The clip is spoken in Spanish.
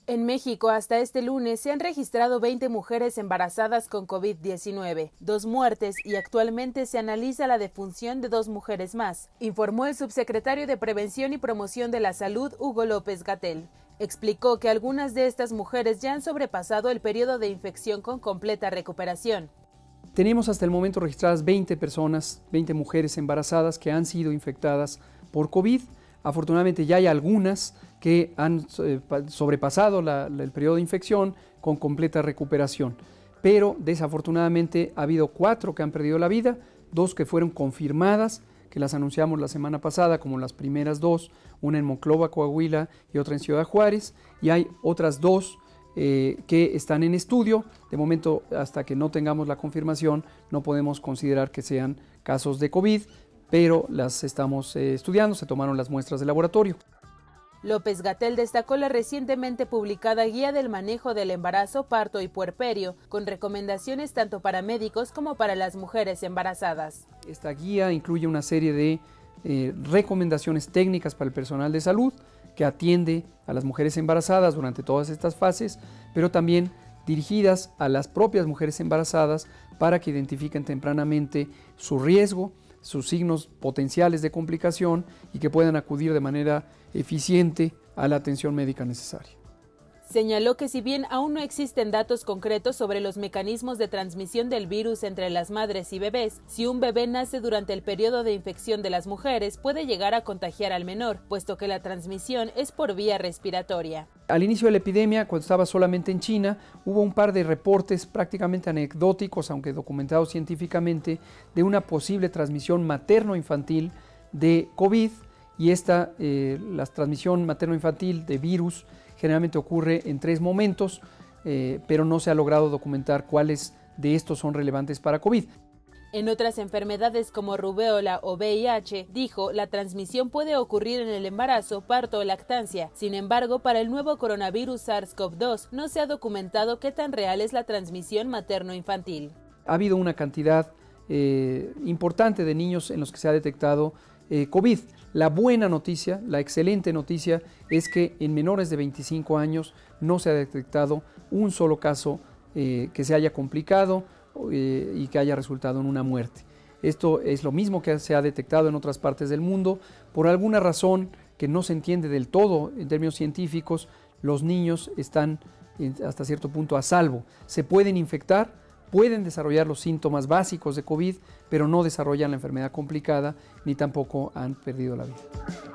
En México, hasta este lunes, se han registrado 20 mujeres embarazadas con COVID-19, 2 muertes y actualmente se analiza la defunción de 2 mujeres más, informó el subsecretario de Prevención y Promoción de la Salud, Hugo López-Gatell. Explicó que algunas de estas mujeres ya han sobrepasado el periodo de infección con completa recuperación. Tenemos hasta el momento registradas 20 personas, 20 mujeres embarazadas que han sido infectadas por COVID. Afortunadamente ya hay algunas que han sobrepasado el periodo de infección con completa recuperación, pero desafortunadamente ha habido 4 que han perdido la vida, 2 que fueron confirmadas, que las anunciamos la semana pasada como las primeras 2, una en Monclova, Coahuila y otra en Ciudad Juárez, y hay otras 2 que están en estudio. De momento, hasta que no tengamos la confirmación, no podemos considerar que sean casos de COVID, pero las estamos estudiando, se tomaron las muestras de laboratorio. López-Gatell destacó la recientemente publicada Guía del Manejo del Embarazo, Parto y Puerperio, con recomendaciones tanto para médicos como para las mujeres embarazadas. Esta guía incluye una serie de recomendaciones técnicas para el personal de salud que atiende a las mujeres embarazadas durante todas estas fases, pero también dirigidas a las propias mujeres embarazadas para que identifiquen tempranamente su riesgo, sus signos potenciales de complicación y que puedan acudir de manera eficiente a la atención médica necesaria. Señaló que si bien aún no existen datos concretos sobre los mecanismos de transmisión del virus entre las madres y bebés, si un bebé nace durante el periodo de infección de las mujeres puede llegar a contagiar al menor, puesto que la transmisión es por vía respiratoria. Al inicio de la epidemia, cuando estaba solamente en China, hubo un par de reportes prácticamente anecdóticos, aunque documentados científicamente, de una posible transmisión materno-infantil de COVID, y la transmisión materno-infantil de virus generalmente ocurre en 3 momentos, pero no se ha logrado documentar cuáles de estos son relevantes para COVID. En otras enfermedades como rubéola o VIH, dijo, la transmisión puede ocurrir en el embarazo, parto o lactancia. Sin embargo, para el nuevo coronavirus SARS-CoV-2 no se ha documentado qué tan real es la transmisión materno-infantil. Ha habido una cantidad importante de niños en los que se ha detectado COVID. La buena noticia, la excelente noticia es que en menores de 25 años no se ha detectado un solo caso que se haya complicado y que haya resultado en una muerte. Esto es lo mismo que se ha detectado en otras partes del mundo. Por alguna razón que no se entiende del todo en términos científicos, los niños están hasta cierto punto a salvo. Se pueden infectar, pueden desarrollar los síntomas básicos de COVID, pero no desarrollan la enfermedad complicada ni tampoco han perdido la vida.